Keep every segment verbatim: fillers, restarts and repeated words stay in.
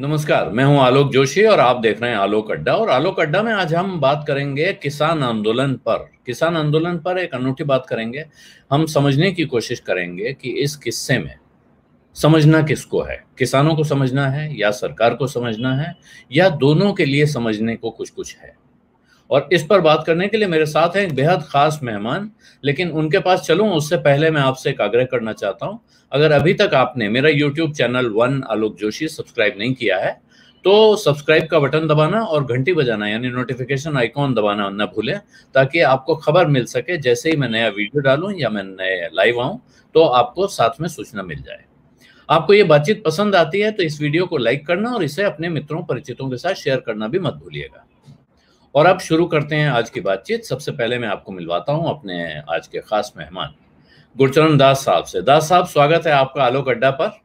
नमस्कार, मैं हूं आलोक जोशी और आप देख रहे हैं आलोक अड्डा। और आलोक अड्डा में आज हम बात करेंगे किसान आंदोलन पर। किसान आंदोलन पर एक अनूठी बात करेंगे। हम समझने की कोशिश करेंगे कि इस किस्से में समझना किसको है, किसानों को समझना है या सरकार को समझना है, या दोनों के लिए समझने को कुछ कुछ है। और इस पर बात करने के लिए मेरे साथ हैं एक बेहद खास मेहमान। लेकिन उनके पास चलूं उससे पहले मैं आपसे एक आग्रह करना चाहता हूं। अगर अभी तक आपने मेरा YouTube channel one Alok Joshi subscribe नहीं किया है तो सब्सक्राइब का बटन दबाना और घंटी बजाना यानी नोटिफिकेशन आइकॉन दबाना न भूलें, ताकि आपको खबर मिल सके जैसे ही मैं नया वीडियो डालूं या मैं नए लाइव आऊं तो आपको साथ में सूचना मिल जाए। आपको ये बातचीत पसंद आती है तो इस वीडियो को लाइक करना और इसे अपने मित्रों परिचितों के साथ शेयर करना भी मत भूलिएगा। और अब शुरू करते हैं आज की बातचीत। सबसे पहले मैं आपको मिलवाता हूं अपने आज के खास मेहमान गुरचरण दास साहब से। दास साहब, स्वागत है आपका आलोक अड्डा पर।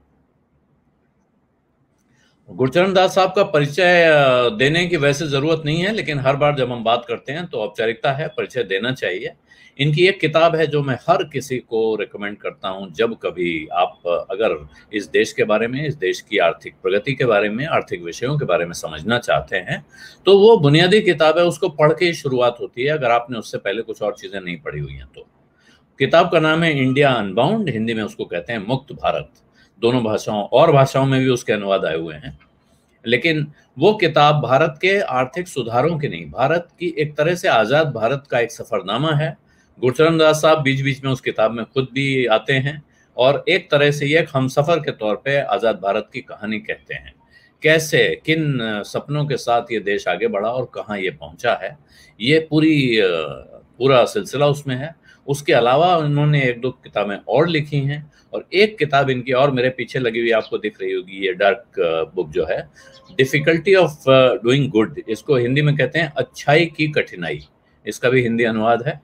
गुरचरण दास साहब का परिचय देने की वैसे जरूरत नहीं है, लेकिन हर बार जब हम बात करते हैं तो औपचारिकता है, परिचय देना चाहिए। इनकी एक किताब है जो मैं हर किसी को रिकमेंड करता हूं। जब कभी आप अगर इस देश के बारे में, इस देश की आर्थिक प्रगति के बारे में, आर्थिक विषयों के बारे में समझना चाहते हैं तो वो बुनियादी किताब है, उसको पढ़ के ही शुरुआत होती है, अगर आपने उससे पहले कुछ और चीजें नहीं पढ़ी हुई हैं तो। किताब का नाम है इंडिया अनबाउंड, हिंदी में उसको कहते हैं मुक्त भारत। दोनों भाषाओं और भाषाओं में भी उसके अनुवाद आए हुए हैं। लेकिन वो किताब भारत के आर्थिक सुधारों की नहीं, भारत की एक तरह से आजाद भारत का एक सफरनामा है। गुरचरण दास साहब बीच बीच में उस किताब में खुद भी आते हैं और एक तरह से ये हम सफर के तौर पे आजाद भारत की कहानी कहते हैं। कैसे, किन सपनों के साथ ये देश आगे बढ़ा और कहाँ ये पहुंचा है, ये पूरी पूरा सिलसिला उसमें है। उसके अलावा उन्होंने एक दो किताबें और लिखी हैं और एक किताब इनकी और मेरे पीछे लगी हुई आपको दिख रही होगी, ये डार्क बुक जो है, डिफिकल्टी ऑफ डूइंग गुड। इसको हिंदी में कहते हैं अच्छाई की कठिनाई, इसका भी हिंदी अनुवाद है।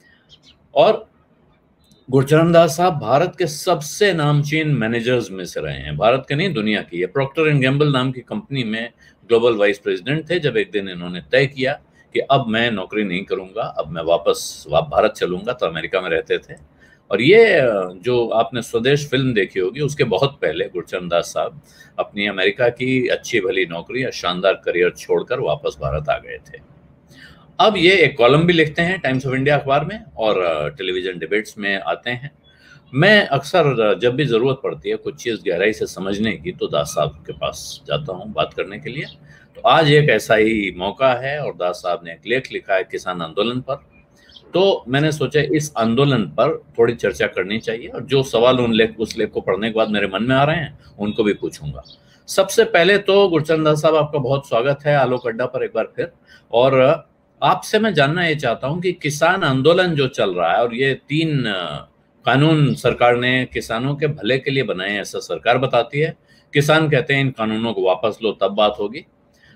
और गुरचरण दास साहब भारत के सबसे नामचीन मैनेजर्स में से रहे हैं, भारत के नहीं दुनिया की। ये प्रॉक्टर एंड गैम्बल नाम की कंपनी में ग्लोबल वाइस प्रेसिडेंट थे जब एक दिन इन्होंने तय किया कि अब मैं नौकरी नहीं करूंगा, अब मैं वापस वाप भारत चलूंगा। तो अमेरिका में रहते थे और ये जो आपने स्वदेश फिल्म देखी होगी उसके बहुत पहले गुरचरण दास साहब अपनी अमेरिका की अच्छी भली नौकरी या शानदार करियर छोड़कर वापस भारत आ गए थे। अब ये एक कॉलम भी लिखते हैं टाइम्स ऑफ इंडिया अखबार में और टेलीविजन डिबेट्स में आते हैं। मैं अक्सर जब भी जरूरत पड़ती है कुछ चीज गहराई से समझने की तो दास साहब के पास जाता हूँ बात करने के लिए। तो आज एक ऐसा ही मौका है और दास साहब ने एक लेख लिखा है किसान आंदोलन पर। तो मैंने सोचा इस आंदोलन पर थोड़ी चर्चा करनी चाहिए और जो सवाल उन लेख उस लेख को पढ़ने के बाद मेरे मन में आ रहे हैं उनको भी पूछूंगा। सबसे पहले तो गुरचरण दास साहब आपका बहुत स्वागत है आलोक अड्डा पर एक बार फिर। और आपसे मैं जानना ये चाहता हूं कि किसान आंदोलन जो चल रहा है और ये तीन कानून सरकार ने किसानों के भले के लिए बनाए हैं ऐसा सरकार बताती है, किसान कहते हैं इन कानूनों को वापस लो तब बात होगी।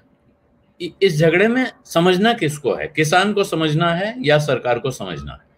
इस झगड़े में समझना किसको है, किसान को समझना है या सरकार को समझना है?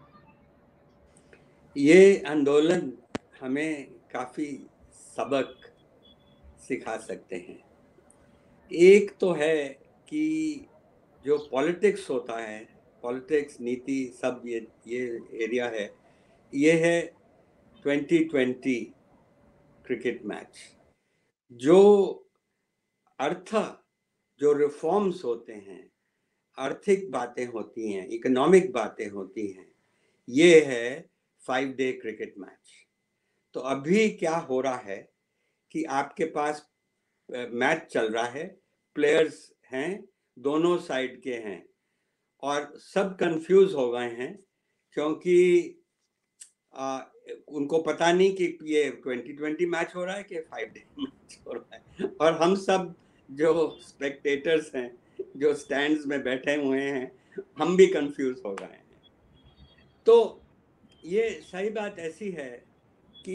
ये आंदोलन हमें काफी सबक सिखा सकते हैं। एक तो है कि जो पॉलिटिक्स होता है, पॉलिटिक्स, नीति, सब ये ये एरिया है, ये है ट्वेंटी ट्वेंटी क्रिकेट मैच। जो अर्थ, जो रिफॉर्म्स होते हैं, आर्थिक बातें होती हैं, इकोनॉमिक बातें होती हैं, ये है फाइव डे क्रिकेट मैच। तो अभी क्या हो रहा है कि आपके पास मैच चल रहा है, प्लेयर्स हैं, दोनों साइड के हैं और सब कंफ्यूज हो गए हैं क्योंकि आ, उनको पता नहीं कि ये ट्वेंटी ट्वेंटी मैच हो रहा है कि फाइव डे मैच हो रहा है। और हम सब जो स्पेक्टेटर्स हैं, जो स्टैंड्स में बैठे हुए हैं, हम भी कंफ्यूज हो गए हैं। तो ये सही बात ऐसी है कि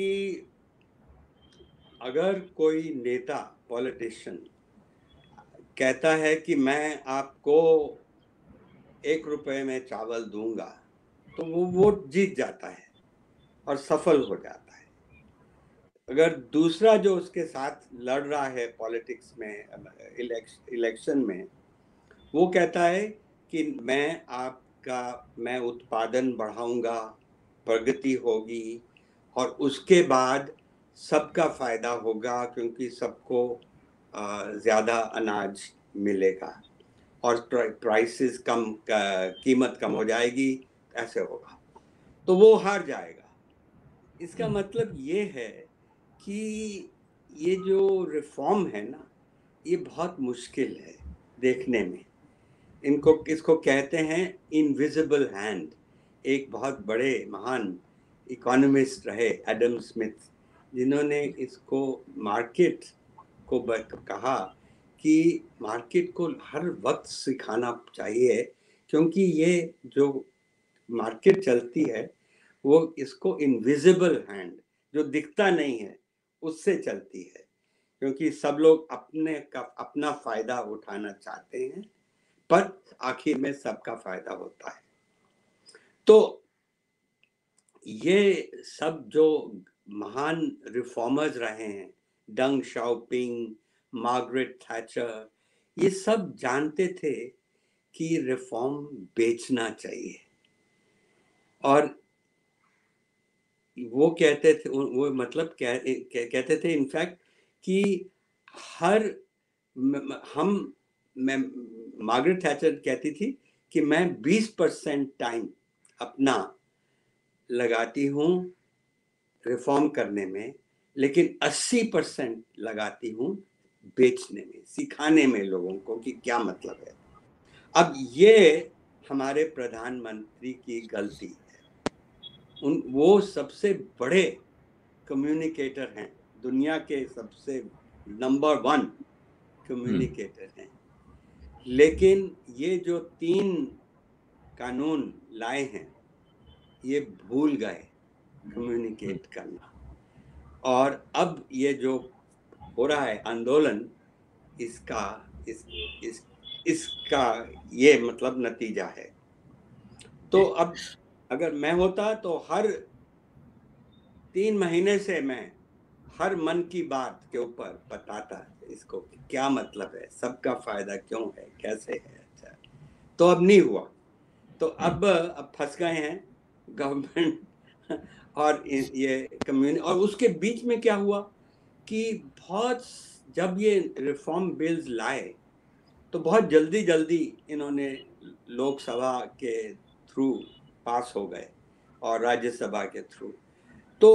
अगर कोई नेता, पॉलिटिशियन कहता है कि मैं आपको एक रुपए में चावल दूंगा, तो वो वोट जीत जाता है और सफल हो जाता है। अगर दूसरा जो उसके साथ लड़ रहा है पॉलिटिक्स में, इलेक्शन में, वो कहता है कि मैं आपका मैं उत्पादन बढ़ाऊंगा, प्रगति होगी और उसके बाद सबका फायदा होगा क्योंकि सबको ज़्यादा अनाज मिलेगा और प्राइसेस कम, कीमत कम हो जाएगी, ऐसे होगा, तो वो हार जाएगा। इसका मतलब ये है कि ये जो रिफॉर्म है ना, ये बहुत मुश्किल है देखने में। इनको किसको कहते हैं इनविजिबल हैंड। एक बहुत बड़े महान इकोनॉमिस्ट रहे एडम स्मिथ, जिन्होंने इसको मार्केट को कहा कि मार्केट को हर वक्त सिखाना चाहिए, क्योंकि ये जो मार्केट चलती है वो इसको इनविजिबल हैंड, जो दिखता नहीं है, उससे चलती है, क्योंकि सब लोग अपने का अपना फायदा उठाना चाहते हैं, पर आखिर में सबका फायदा होता है। तो ये सब जो महान रिफॉर्मर्स रहे हैं, डंग शाओपिंग, मार्गरेट थैचर, ये सब जानते थे कि रिफॉर्म बेचना चाहिए, और वो कहते थे, वो मतलब कह, कहते थे इनफैक्ट कि हर हम मैं मार्गरेट थैचर कहती थी कि मैं बीस परसेंट टाइम अपना लगाती हूँ रिफॉर्म करने में, लेकिन अस्सी परसेंट लगाती हूँ बेचने में, सिखाने में लोगों को कि क्या मतलब है। अब ये हमारे प्रधानमंत्री की गलती है। उन वो सबसे बड़े कम्युनिकेटर हैं, दुनिया के सबसे नंबर वन कम्युनिकेटर हैं, लेकिन ये जो तीन कानून लाए हैं ये भूल गए कम्युनिकेट करना, और अब ये जो हो रहा है आंदोलन, इसका इस इस इसका ये मतलब नतीजा है। तो अब अगर मैं होता तो हर तीन महीने से मैं हर मन की बात के ऊपर बताता इसको क्या मतलब है, सबका फायदा क्यों है, कैसे है। अच्छा, तो अब नहीं हुआ, तो अब अब फंस गए हैं गवर्नमेंट और ये कम्युनिटी। और उसके बीच में क्या हुआ कि बहुत, जब ये रिफॉर्म बिल्स लाए तो बहुत जल्दी जल्दी इन्होंने लोकसभा के थ्रू पास हो गए और राज्यसभा के थ्रू। तो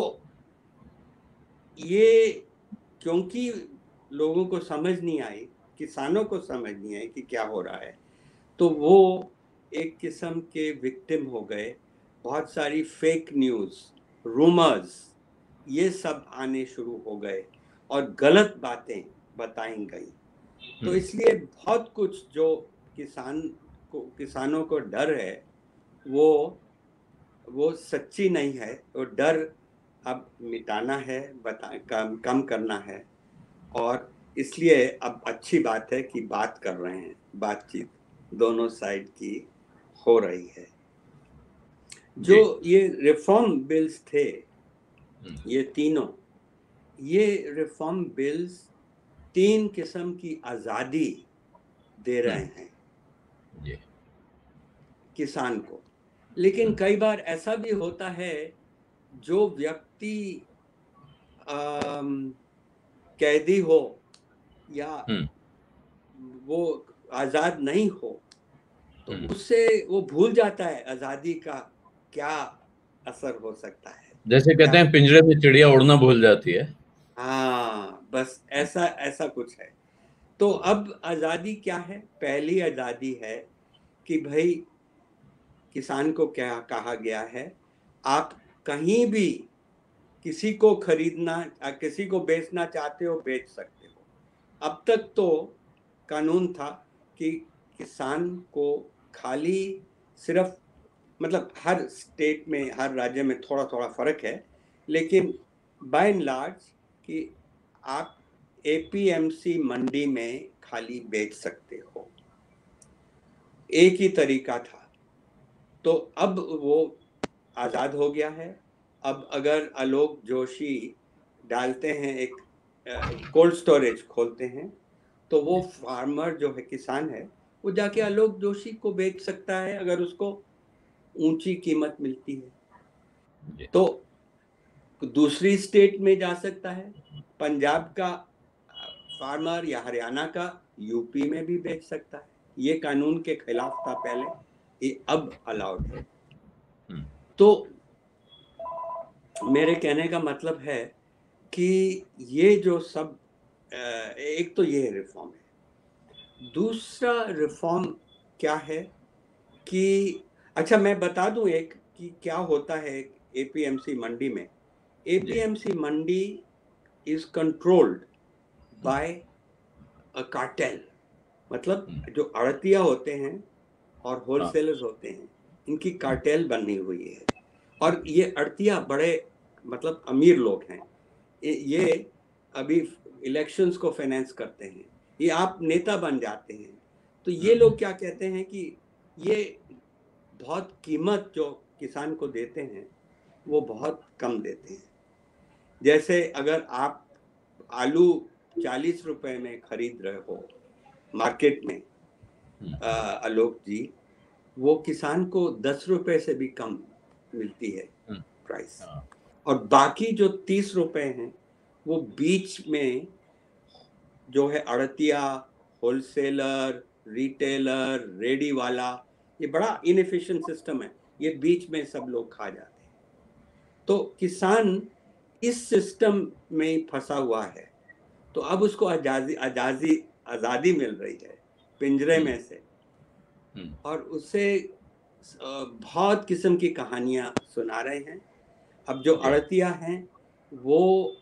ये क्योंकि लोगों को समझ नहीं आई, किसानों को समझ नहीं आई कि क्या हो रहा है, तो वो एक किस्म के विक्टिम हो गए। बहुत सारी फेक न्यूज़, रूमर्स, ये सब आने शुरू हो गए और गलत बातें बताई गई। तो इसलिए बहुत कुछ जो किसान को किसानों को डर है वो वो सच्ची नहीं है। वो डर अब मिटाना है, बता कम कम करना है, और इसलिए अब अच्छी बात है कि बात कर रहे हैं, बातचीत दोनों साइड की हो रही है। जो ये रिफॉर्म बिल्स थे, ये तीनों, ये रिफॉर्म बिल्स तीन किस्म की आज़ादी दे रहे हैं किसान को। लेकिन कई बार ऐसा भी होता है, जो व्यक्ति कैदी हो या वो आज़ाद नहीं हो, तो उससे वो भूल जाता है आज़ादी का क्या असर हो सकता है। जैसे कहते हैं पिंजरे में चिड़िया उड़ना भूल जाती है। हाँ, बस ऐसा ऐसा कुछ है। तो अब आज़ादी क्या है? पहली आज़ादी है कि भाई किसान को क्या कहा गया है, आप कहीं भी किसी को खरीदना, किसी को बेचना चाहते हो बेच सकते हो। अब तक तो कानून था कि किसान को खाली सिर्फ, मतलब हर स्टेट में, हर राज्य में थोड़ा थोड़ा फर्क है, लेकिन बाय एंड लार्ज कि आप एपीएमसी मंडी में खाली बेच सकते हो, एक ही तरीका था। तो अब वो आज़ाद हो गया है। अब अगर आलोक जोशी डालते हैं, एक कोल्ड स्टोरेज खोलते हैं, तो वो फार्मर जो है, किसान है, वो जाके आलोक जोशी को बेच सकता है अगर उसको ऊंची कीमत मिलती है। तो दूसरी स्टेट में जा सकता है। पंजाब का फार्मर या हरियाणा का यूपी में भी बेच सकता है। ये कानून के खिलाफ था पहले, ये अब अलाउड है। तो मेरे कहने का मतलब है कि ये जो सब, एक तो ये रिफॉर्म है। दूसरा रिफॉर्म क्या है कि अच्छा मैं बता दूं एक कि क्या होता है एपीएमसी मंडी में। APMC mandi is controlled by a cartel, मतलब जो आड़तिया होते हैं और होलसेलर्स होते हैं, इनकी कार्टेल बनी हुई है। और ये आड़तिया बड़े मतलब अमीर लोग हैं, ये अभी इलेक्शंस को फाइनेंस करते हैं, ये आप नेता बन जाते हैं तो ये लोग क्या कहते हैं कि ये बहुत कीमत जो किसान को देते हैं वो बहुत कम देते हैं। जैसे अगर आप आलू चालीस रुपए में खरीद रहे हो मार्केट में आलोक जी, वो किसान को दस रुपए से भी कम मिलती है प्राइस, और बाकी जो तीस रुपए हैं वो बीच में जो है आड़तिया, होलसेलर, रिटेलर, रेडी वाला, ये बड़ा इनएफिशिएंट सिस्टम है, ये बीच में सब लोग खा जाते हैं। तो किसान इस सिस्टम में फंसा हुआ है। तो अब उसको आजादी आजादी आज़ादी मिल रही है पिंजरे में से, और उससे बहुत किस्म की कहानियां सुना रहे हैं। अब जो आड़तिया हैं वो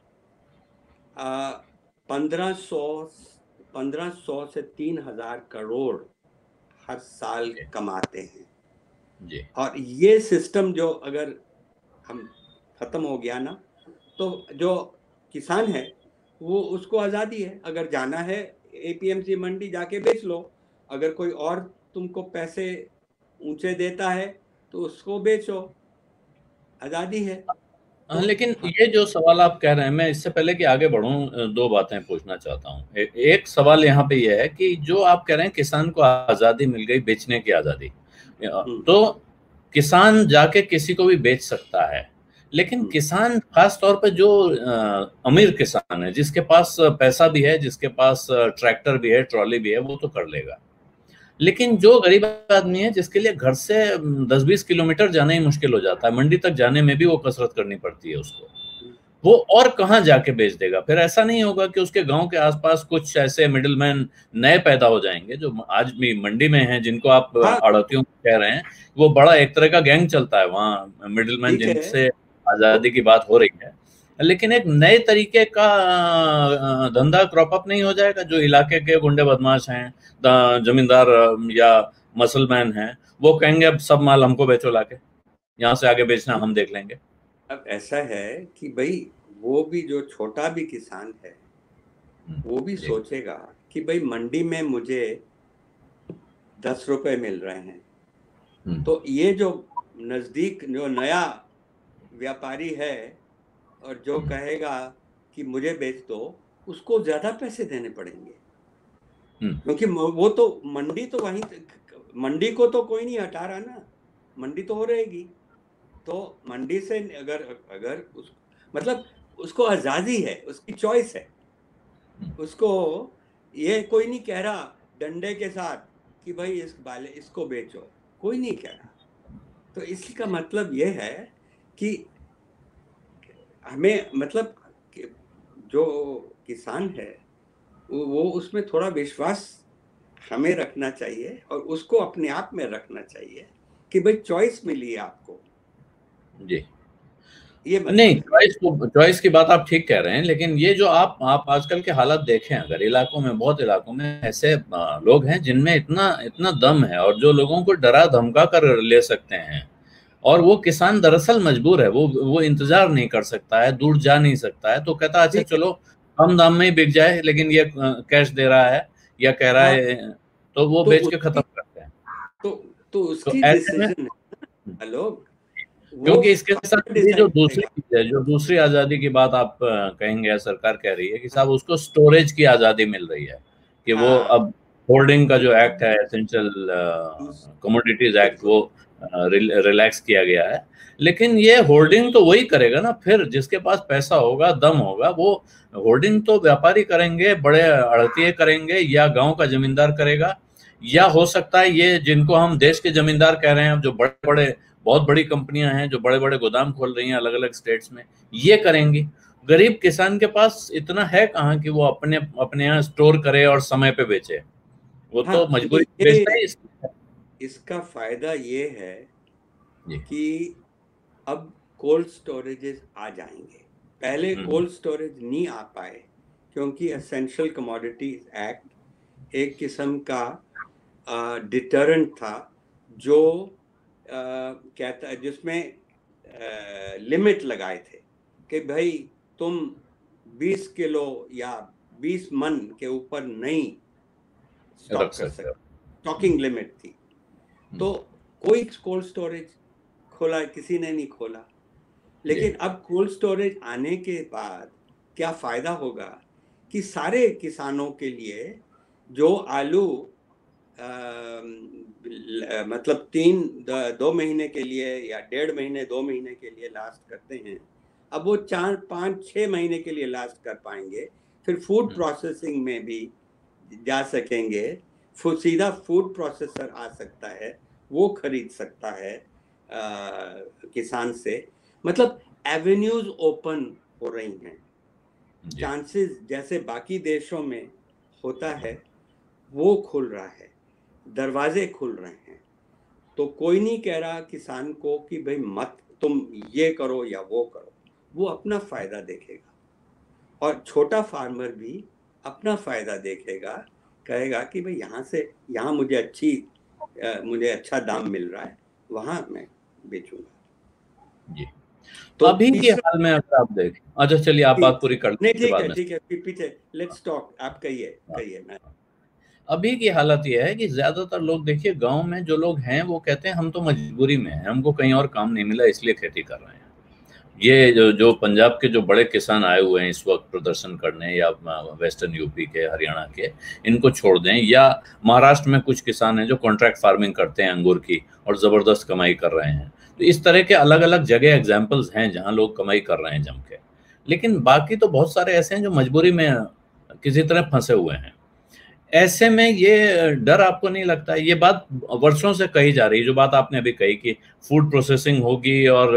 पंद्रह सौ पंद्रह सौ से तीन हजार करोड़ हर साल कमाते हैं जी। और ये सिस्टम जो अगर हम खत्म हो गया ना, तो जो किसान है वो उसको आज़ादी है, अगर जाना है एपीएमसी मंडी जाके बेच लो, अगर कोई और तुमको पैसे ऊंचे देता है तो उसको बेचो, आज़ादी है। तो लेकिन ये जो सवाल आप कह रहे हैं, मैं इससे पहले कि आगे बढ़ूं दो बातें पूछना चाहता हूं। ए, एक सवाल यहाँ पे ये है कि जो आप कह रहे हैं किसान को आज़ादी मिल गई, बेचने की आज़ादी, तो किसान जाके किसी को भी बेच सकता है, लेकिन किसान खास तौर पे जो अमीर किसान है, जिसके पास पैसा भी है, जिसके पास ट्रैक्टर भी है, ट्रॉली भी है, वो तो कर लेगा। लेकिन जो गरीब आदमी है, जिसके लिए घर से दस बीस किलोमीटर जाना ही मुश्किल हो जाता है, मंडी तक जाने में भी वो कसरत करनी पड़ती है उसको, वो और कहाँ जाके बेच देगा? फिर ऐसा नहीं होगा कि उसके गांव के आसपास कुछ ऐसे मिडिलमैन नए पैदा हो जाएंगे जो आज भी मंडी में हैं, जिनको आप आड़तियों कह रहे हैं, वो बड़ा एक तरह का गैंग चलता है वहाँ, मिडिलमैन जिनसे आजादी की बात हो रही है। लेकिन एक नए तरीके का धंधा क्रॉप अप नहीं हो जाएगा? जो इलाके के गुंडे बदमाश हैं, जमींदार या मसलमैन हैं, वो कहेंगे अब सब माल हमको बेचो लाके, यहाँ से आगे बेचना हम देख लेंगे। अब ऐसा है कि भाई वो भी जो छोटा भी किसान है वो भी सोचेगा कि भाई मंडी में मुझे दस रुपए मिल रहे हैं, तो ये जो नजदीक जो नया व्यापारी है और जो कहेगा कि मुझे बेच दो, उसको ज्यादा पैसे देने पड़ेंगे, क्योंकि वो तो मंडी तो वहीं, मंडी को तो कोई नहीं हटा रहा ना, मंडी तो हो रहेगी। तो मंडी से अगर अगर उस मतलब उसको आज़ादी है, उसकी चॉइस है, उसको ये कोई नहीं कह रहा डंडे के साथ कि भाई इस बाले इसको बेचो, कोई नहीं कह रहा। तो इसी का मतलब ये है कि हमें मतलब जो किसान है वो उसमें थोड़ा विश्वास हमें रखना चाहिए और उसको अपने आप में रखना चाहिए कि भाई चॉइस मिली है आपको जी। ये नहीं, चॉइस को चॉइस की बात आप ठीक कह रहे हैं, लेकिन ये जो आप आप आजकल के हालात देखें, अगर इलाकों में, बहुत इलाकों में ऐसे लोग हैं जिनमें इतना इतना दम है और जो लोगों को डरा धमका कर ले सकते हैं, और वो किसान दरअसल मजबूर है, वो वो इंतजार नहीं कर सकता है, दूर जा नहीं सकता है, तो कहता है अच्छा चलो कम दाम में ही बिक जाए, लेकिन ये कैश दे रहा है या कह रहा है, तो वो बेच के खत्म करते हैं। तो तो उसकी डिसीजन है। हेलो, क्योंकि इसके साथ ये जो दूसरी चीज है, जो दूसरी आजादी की बात आप कहेंगे, सरकार कह रही है कि साहब उसको स्टोरेज की आजादी मिल रही है, कि वो अब होल्डिंग का जो एक्ट है, एसेंशियल कमोडिटीज एक्ट, वो रिलैक्स किया गया है। लेकिन ये होर्डिंग तो वही करेगा ना, फिर जिसके पास पैसा होगा, दम होगा, वो होर्डिंग तो व्यापारी करेंगे, बड़े आड़तिये करेंगे, या गांव का जमींदार करेगा, या हो सकता है ये जिनको हम देश के जमींदार कह रहे हैं, जो बड़े बड़े बहुत बड़ी कंपनियां हैं जो बड़े बड़े गोदाम खोल रही हैं अलग अलग स्टेट्स में, ये करेंगी। गरीब किसान के पास इतना है कहाँ कि वो अपने अपने यहाँ स्टोर करे और समय पे बेचे, वो हाँ, तो मजबूरी ये बेचता ही। इसका फायदा ये है जी। कि अब कोल्ड स्टोरेजेस आ जाएंगे। पहले कोल्ड स्टोरेज नहीं आ पाए क्योंकि एसेंशियल कमोडिटीज एक्ट एक किस्म का डिटरेंट था, जो आ, कहता जिसमें लिमिट लगाए थे कि भाई तुम बीस किलो या बीस मन के ऊपर नहीं स्टॉक कर सकते, स्टॉकिंग लिमिट थी। तो कोई कोल्ड स्टोरेज खोला किसी ने नहीं खोला। लेकिन अब कोल्ड स्टोरेज आने के बाद क्या फायदा होगा कि सारे किसानों के लिए जो आलू आ, मतलब तीन दो महीने के लिए या डेढ़ महीने दो महीने के लिए लास्ट करते हैं, अब वो चार पाँच छः महीने के लिए लास्ट कर पाएंगे। फिर फूड प्रोसेसिंग में भी जा सकेंगे, सीधा फूड प्रोसेसर आ सकता है, वो खरीद सकता है आ, किसान से। मतलब एवेन्यूज ओपन हो रही हैं, चांसेस जैसे बाकी देशों में होता है वो खुल रहा है, दरवाजे खुल रहे हैं। तो कोई नहीं कह रहा किसान को कि भाई मत तुम ये करो या वो करो, वो अपना फायदा देखेगा। और छोटा फार्मर भी अपना फायदा देखेगा, कहेगा कि भाई यहाँ से यहाँ मुझे अच्छी आ, मुझे अच्छा दाम मिल रहा है, वहां मैं बेचूंगा। जी। तो अभी के हाल में अगर आप देखें, अच्छा चलिए आप बात पूरी कर नहीं, ठीक है ठीक है पीछे लेट्स टॉक, आप कहिए कहिए। मैं अभी की हालत यह है कि ज्यादातर लोग देखिए गांव में जो लोग हैं वो कहते हैं हम तो मजबूरी में हैं, हमको कहीं और काम नहीं मिला इसलिए खेती कर रहे हैं। ये जो जो पंजाब के जो बड़े किसान आए हुए हैं इस वक्त प्रदर्शन करने, या वेस्टर्न यूपी के, हरियाणा के, इनको छोड़ दें, या महाराष्ट्र में कुछ किसान हैं जो कॉन्ट्रैक्ट फार्मिंग करते हैं अंगूर की और जबरदस्त कमाई कर रहे हैं। तो इस तरह के अलग अलग जगह एग्जाम्पल्स हैं जहाँ लोग कमाई कर रहे हैं जम के। लेकिन बाकी तो बहुत सारे ऐसे हैं जो मजबूरी में किसी तरह फंसे हुए हैं। ऐसे में ये डर आपको नहीं लगता है? ये बात वर्षों से कही जा रही है, जो बात आपने अभी कही कि फूड प्रोसेसिंग होगी और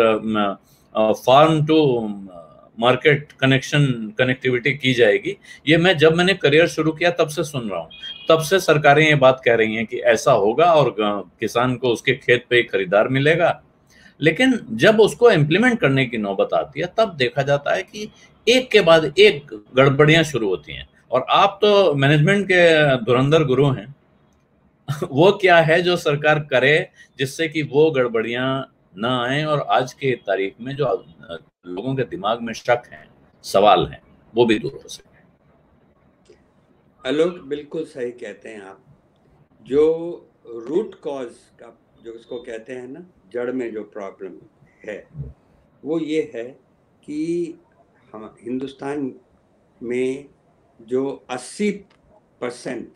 farm to market connection connectivity की जाएगी। ये मैं जब मैंने करियर शुरू किया तब से सुन रहा हूँ, तब से सरकारें ये बात कह रही हैं कि ऐसा होगा और किसान को उसके खेत पे खरीदार मिलेगा। लेकिन जब उसको इम्प्लीमेंट करने की नौबत आती है तब देखा जाता है कि एक के बाद एक गड़बड़ियां शुरू होती हैं। और आप तो मैनेजमेंट के धुरंधर गुरु हैं वो क्या है जो सरकार करे जिससे कि वो गड़बड़ियां ना आए और आज के तारीख में जो लोगों के दिमाग में शक हैं, सवाल हैं, वो भी दूर हो सके। आलोक बिल्कुल सही कहते हैं आप। जो रूट कॉज का जो इसको कहते हैं ना, जड़ में जो प्रॉब्लम है वो ये है कि हम हिंदुस्तान में जो अस्सी परसेंट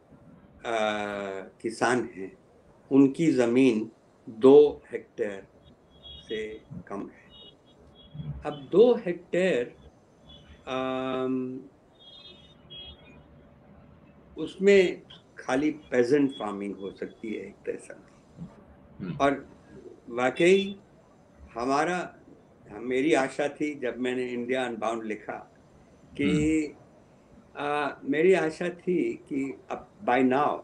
किसान हैं उनकी ज़मीन दो हेक्टेयर से कम है। अब दो हेक्टेयर उसमें खाली पेजेंट फार्मिंग हो सकती है एक तरह से। और वाकई हमारा मेरी आशा थी जब मैंने इंडिया अनबाउंड लिखा कि आ, मेरी आशा थी कि अब बाय नाउ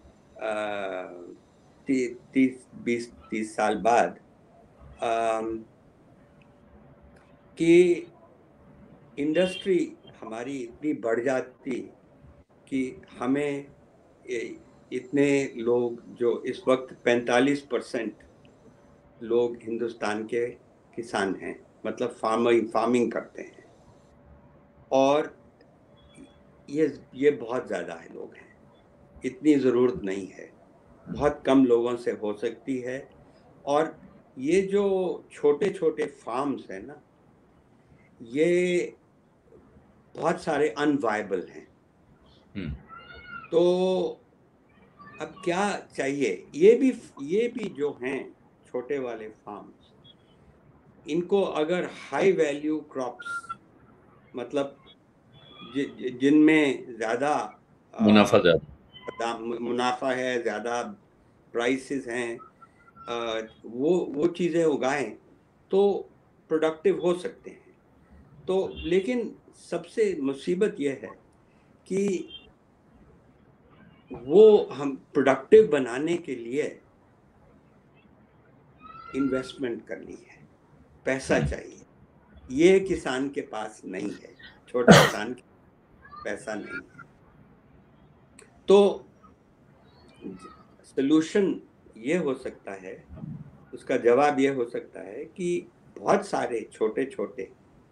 ती, तीस बीस तीस साल बाद आ, कि इंडस्ट्री हमारी इतनी बढ़ जाती कि हमें इतने लोग, जो इस वक्त पैंतालीस परसेंट लोग हिंदुस्तान के किसान हैं, मतलब फार्मिंग फार्मिंग करते हैं, और ये ये बहुत ज़्यादा है लोग हैं, इतनी ज़रूरत नहीं है, बहुत कम लोगों से हो सकती है। और ये जो छोटे छोटे फार्म्स हैं ना, ये बहुत सारे अनवायबल हैं। तो अब क्या चाहिए, ये भी ये भी जो हैं छोटे वाले फार्म्स, इनको अगर हाई वैल्यू क्रॉप्स, मतलब जि, जिनमें ज़्यादा मुनाफा ज़्यादा, मुनाफा है, ज़्यादा प्राइसेस हैं, वो वो चीज़ें उगाएं तो प्रोडक्टिव हो सकते हैं। तो लेकिन सबसे मुसीबत यह है कि वो हम प्रोडक्टिव बनाने के लिए इन्वेस्टमेंट करनी है, पैसा चाहिए। ये किसान के पास नहीं है, छोटे किसान के पैसा नहीं है। तो सलूशन ये हो सकता है, उसका जवाब ये हो सकता है कि बहुत सारे छोटे छोटे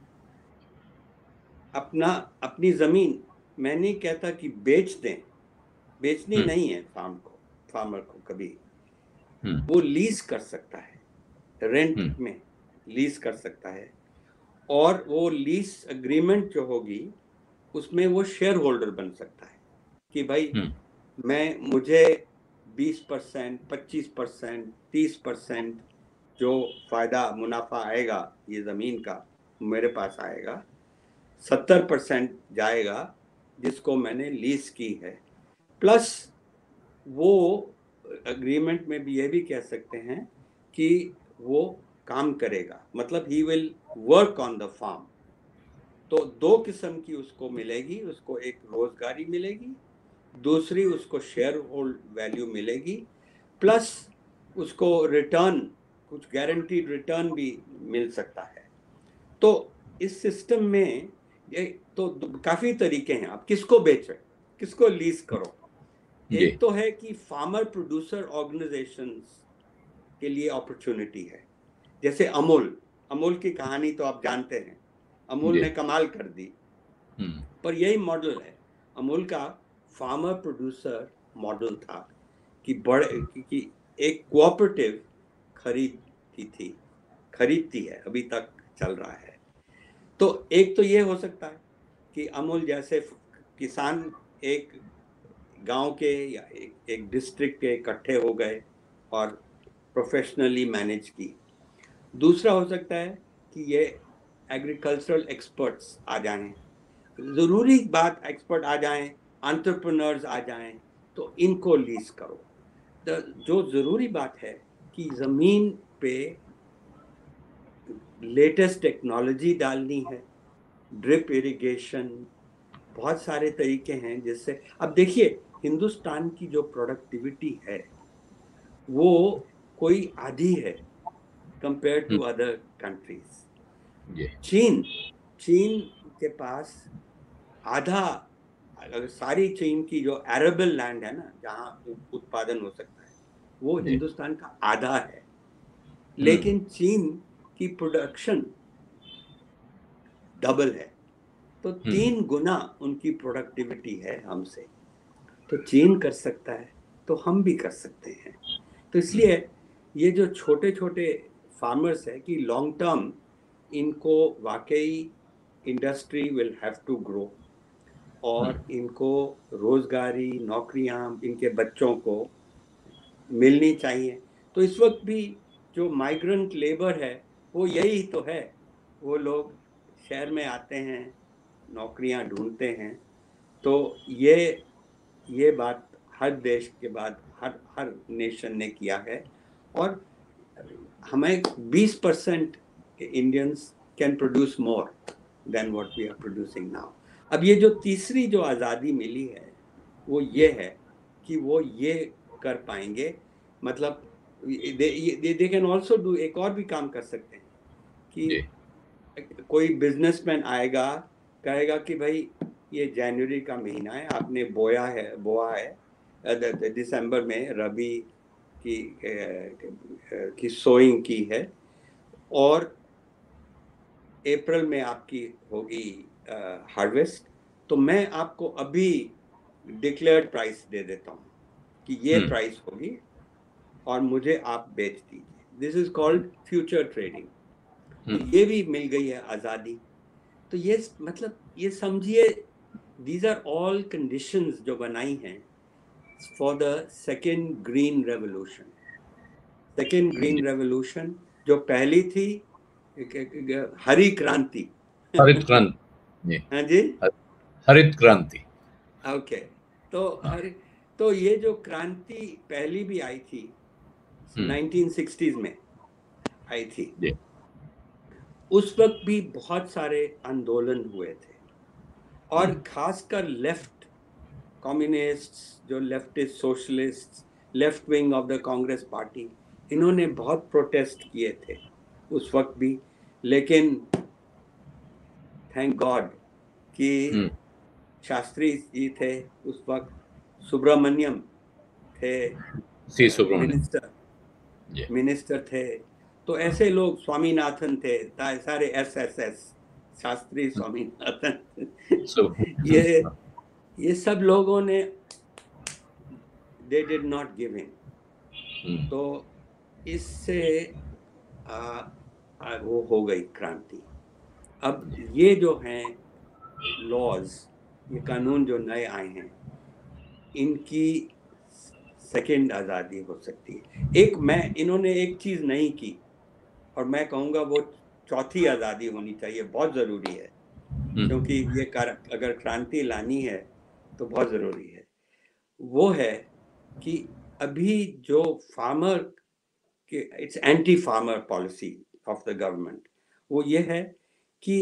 अपना अपनी जमीन, मैं नहीं कहता कि बेच दें, बेचनी नहीं है फार्म को, फार्मर को कभी, वो लीज कर सकता है, रेंट में लीज कर सकता है, और वो लीज अग्रीमेंट जो होगी उसमें वो शेयर होल्डर बन सकता है कि भाई मैं मुझे बीस परसेंट, पच्चीस परसेंट, तीस परसेंट जो फायदा मुनाफा आएगा ये जमीन का मेरे पास आएगा, सत्तर परसेंट जाएगा जिसको मैंने लीज की है, प्लस वो अग्रीमेंट में भी ये भी कह सकते हैं कि वो काम करेगा, मतलब he will work on the farm. तो दो किस्म की उसको मिलेगी, उसको एक रोजगारी मिलेगी, दूसरी उसको शेयर होल्ड वैल्यू मिलेगी, प्लस उसको रिटर्न, कुछ गारंटीड रिटर्न भी मिल सकता है। तो इस सिस्टम में ये तो काफी तरीके हैं, आप किसको बेचें, किसको लीज करो। एक तो है कि फार्मर प्रोड्यूसर ऑर्गेनाइजेशंस के लिए अपॉर्चुनिटी है, जैसे अमूल, अमूल की कहानी तो आप जानते हैं, अमूल ने कमाल कर दी, पर यही मॉडल है अमूल का, फार्मर प्रोड्यूसर मॉडल था कि बड़े कि एक कोऑपरेटिव खरीदती थी, खरीदती है, अभी तक चल रहा है। तो एक तो ये हो सकता है कि अमूल जैसे किसान एक गांव के या एक, एक डिस्ट्रिक्ट के इकट्ठे हो गए और प्रोफेशनली मैनेज की। दूसरा हो सकता है कि ये एग्रीकल्चरल एक्सपर्ट्स आ जाएं, जरूरी बात एक्सपर्ट आ जाएं, एंटरप्रेन्योर्स आ जाएं, तो इनको लीज करो। तो जो जरूरी बात है कि जमीन पे लेटेस्ट टेक्नोलॉजी डालनी है, ड्रिप इरिगेशन, बहुत सारे तरीके हैं जिससे, अब देखिए हिंदुस्तान की जो प्रोडक्टिविटी है वो कोई आधी है कंपेयर टू अदर कंट्रीज। चीन चीन के पास आधा, अगर सारी चीन की जो एरेबल लैंड है ना जहां उत्पादन हो सकता है, वो हिंदुस्तान का आधा है, लेकिन चीन की प्रोडक्शन डबल है, तो तीन गुना उनकी प्रोडक्टिविटी है हमसे। तो चीन कर सकता है तो हम भी कर सकते हैं। तो इसलिए ये जो छोटे छोटे फार्मर्स है कि लॉन्ग टर्म इनको वाकई industry will have to grow, और इनको रोजगारी, नौकरियां इनके बच्चों को मिलनी चाहिए। तो इस वक्त भी जो माइग्रेंट लेबर है वो यही तो है, वो लोग शहर में आते हैं, नौकरियां ढूंढते हैं। तो ये ये बात हर देश के बाद हर हर नेशन ने किया है, और हमें बीस percent Indians can produce more than what we are producing now. अब ये जो तीसरी जो आज़ादी मिली है वो ये है कि वो ये कर पाएंगे, मतलब दे कैन ऑल्सो डू, एक और भी काम कर सकते हैं कि कोई बिजनेसमैन आएगा, कहेगा कि भाई ये जनवरी का महीना है, आपने बोया है, बोआ है, दिसंबर में रबी की की सोइंग की है, और अप्रैल में आपकी होगी हार्वेस्ट, तो मैं आपको अभी डिक्लेयर्ड प्राइस दे देता हूँ कि ये प्राइस होगी और मुझे आप बेच दीजिए। This is called future trading. तो ये भी मिल गई है आज़ादी। तो ये मतलब ये समझिए, दीज आर ऑल कंडीशंस जो बनाई हैं for the second green revolution. Second green revolution जो पहली थी एक, एक, एक, हरी क्रांति। हरित क्रांति। हाँ जी, हरित क्रांति। ओके। तो हरी, तो ये जो क्रांति पहली भी आई थी नाइनटीन सिक्सटीज़ में आई थी, जी। उस वक्त भी बहुत सारे आंदोलन हुए थे, और खासकर लेफ्ट कम्युनिस्ट, जो leftist socialist, left wing of the Congress party, इन्होंने बहुत प्रोटेस्ट किए थे उस वक्त भी। लेकिन थैंक गॉड कि शास्त्री जी थे उस वक्त, सुब्रमण्यम थे सी सुब्रमण्यम मिनिस्टर मिनिस्टर थे, तो ऐसे लोग, स्वामीनाथन थे, सारे S S S, Shastri Swaminathan ये ये सब लोगों ने they did not give in. तो इससे आ, आ, वो हो गई क्रांति। अब ये जो हैं लॉज, ये कानून जो नए आए हैं, इनकी सेकेंड आज़ादी हो सकती है। एक मैं इन्होंने एक चीज़ नहीं की, और मैं कहूँगा वो चौथी आज़ादी होनी चाहिए, बहुत ज़रूरी है, क्योंकि ये अगर क्रांति लानी है तो बहुत ज़रूरी है। वो है कि अभी जो फार्मर के, it's anti farmer policy of the government, वो ये है कि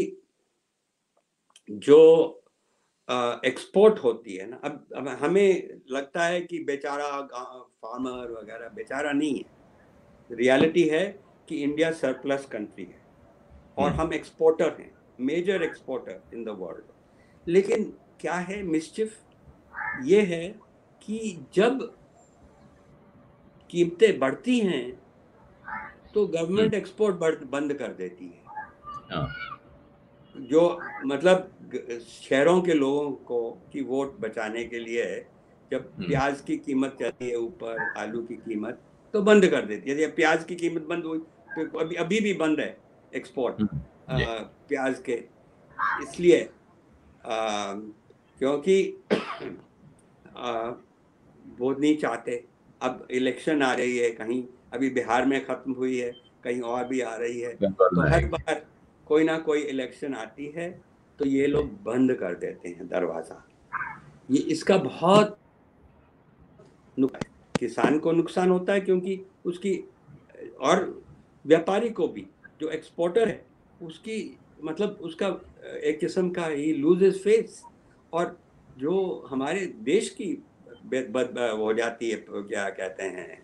जो एक्सपोर्ट uh, होती है ना, अब, अब हमें लगता है कि बेचारा फार्मर वगैरह, बेचारा नहीं है। रियलिटी है कि इंडिया सरप्लस कंट्री है और हम एक्सपोर्टर हैं, major exporter in the world. लेकिन क्या है मिस्चिफ, ये है कि जब कीमतें बढ़ती हैं तो गवर्नमेंट एक्सपोर्ट बंद कर देती है। जो मतलब शहरों के लोगों को की वोट बचाने के लिए, जब प्याज की कीमत चलती है ऊपर, आलू की कीमत, तो बंद कर देती है। जब प्याज की कीमत बंद हुई, तो अभी अभी भी बंद है एक्सपोर्ट प्याज के, इसलिए आ, क्योंकि आ, वो नहीं चाहते। अब इलेक्शन आ रही है, कहीं अभी बिहार में खत्म हुई है, कहीं और भी आ रही है, तो हर बार कोई ना कोई इलेक्शन आती है तो ये लोग बंद कर देते हैं दरवाजा। ये इसका बहुत नुकसान, किसान को नुकसान होता है क्योंकि उसकी, और व्यापारी को भी, जो एक्सपोर्टर है उसकी, मतलब उसका एक किस्म का ही लूजेस फेस, और जो हमारे देश की बद हो जाती है, क्या कहते हैं,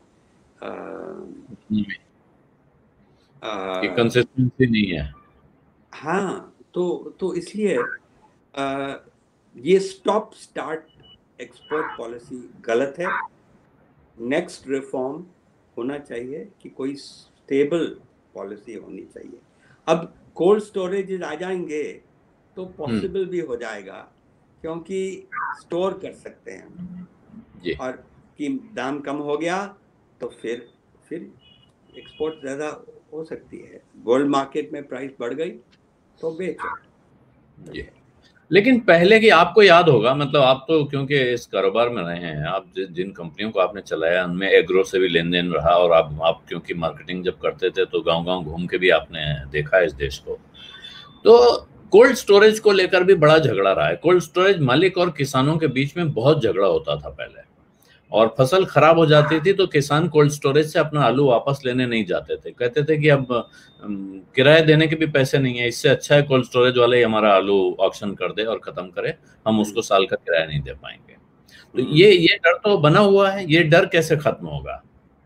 कंसिस्टेंसी नहीं है। हाँ, तो तो इसलिए आ, ये स्टॉप स्टार्ट एक्सपोर्ट पॉलिसी गलत है। नेक्स्ट रिफॉर्म होना चाहिए कि कोई स्टेबल पॉलिसी होनी चाहिए। अब कोल्ड स्टोरेज आ जाएंगे तो पॉसिबल भी हो जाएगा, क्योंकि स्टोर कर सकते हैं हम, और कि दाम कम हो गया तो फिर फिर एक्सपोर्ट ज़्यादा हो सकती है। गोल्ड मार्केट में प्राइस बढ़ गई तो बेचो। लेकिन पहले की आपको याद होगा, मतलब आप तो क्योंकि इस कारोबार में रहे हैं, आप जिन कंपनियों को आपने चलाया उनमें एग्रो से भी लेन देन रहा, और आप आप क्योंकि मार्केटिंग जब करते थे तो गांव गांव घूम के भी आपने देखा इस देश को। तो कोल्ड स्टोरेज को लेकर भी बड़ा झगड़ा रहा है। कोल्ड स्टोरेज मालिक और किसानों के बीच में बहुत झगड़ा होता था पहले, और फसल खराब हो जाती थी तो किसान कोल्ड स्टोरेज से अपना आलू वापस लेने नहीं जाते थे। कहते थे कि अब किराए देने के भी पैसे नहीं है, इससे अच्छा है कोल्ड स्टोरेज वाले ही हमारा आलू ऑक्शन कर दे और खत्म करे, हम उसको साल का किराया नहीं दे पाएंगे। तो ये ये डर तो बना हुआ है, ये डर कैसे खत्म होगा?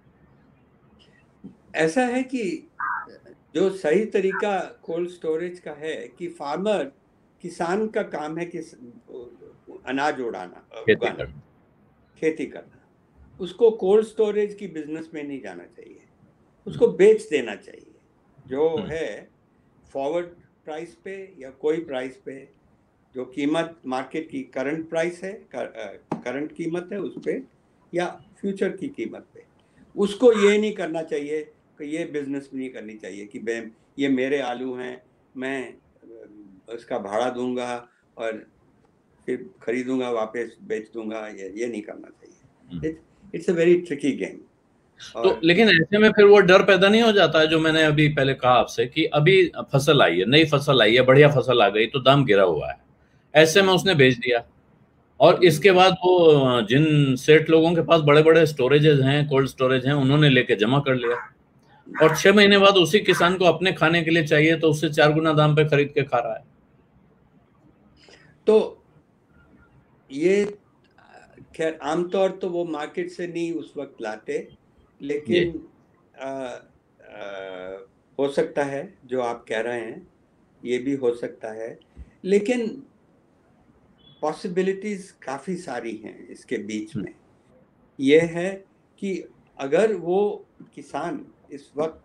ऐसा है कि जो सही तरीका कोल्ड स्टोरेज का है कि फार्मर, किसान का काम है कि अनाज उड़ाना, खेती करना, खेती करना, उसको कोल्ड स्टोरेज की बिजनेस में नहीं जाना चाहिए, उसको बेच देना चाहिए। जो है फॉरवर्ड प्राइस पे या कोई प्राइस पे, जो कीमत मार्केट की करंट प्राइस है, करंट कीमत है उस पे, या फ्यूचर की कीमत पे, उसको ये नहीं करना चाहिए कि ये बिजनेस नहीं करनी चाहिए कि मैं, ये मेरे आलू हैं, मैं उसका भाड़ा दूंगा और फिर खरीदूंगा वापस बेच दूंगा, ये ये नहीं करना चाहिए। It's a very tricky game. तो लेकिन ऐसे में फिर वो डर पैदा नहीं हो जाता है, जो मैंने अभी पहले कहा आपसे, कि अभी फसल आई है, नई फसल आई है, बढ़िया फसल आ गई, तो दाम गिरा हुआ है, ऐसे में उसने बेच दिया, और इसके बाद वो जिन सेठ लोगों के पास बड़े बड़े स्टोरेजेस हैं, कोल्ड स्टोरेज हैं, उन्होंने लेके जमा कर लिया, और छह महीने बाद उसी किसान को अपने खाने के लिए चाहिए, तो उससे चार गुना दाम पे खरीद के खा रहा है। तो ये खैर आमतौर तो वो मार्केट से नहीं उस वक्त लाते, लेकिन आ, आ, हो सकता है जो आप कह रहे हैं, ये भी हो सकता है, लेकिन पॉसिबिलिटीज काफी सारी हैं इसके बीच में। ये है कि अगर वो किसान इस वक्त